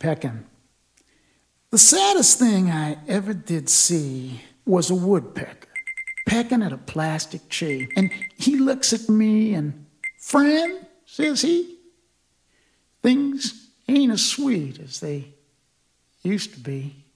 Peckin. The saddest thing I ever did see was a woodpecker pecking at a plastic tree. And he looks at me and, "Friend," says he, "things ain't as sweet as they used to be."